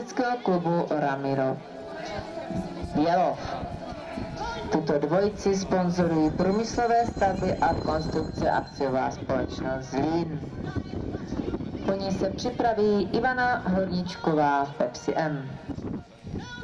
klubu Ramiro Bělov. Tuto dvojici sponzorují Průmyslové stavby a konstrukce akciová společnost Zlín. Po ní se připraví Ivana Horničková Pepsi M.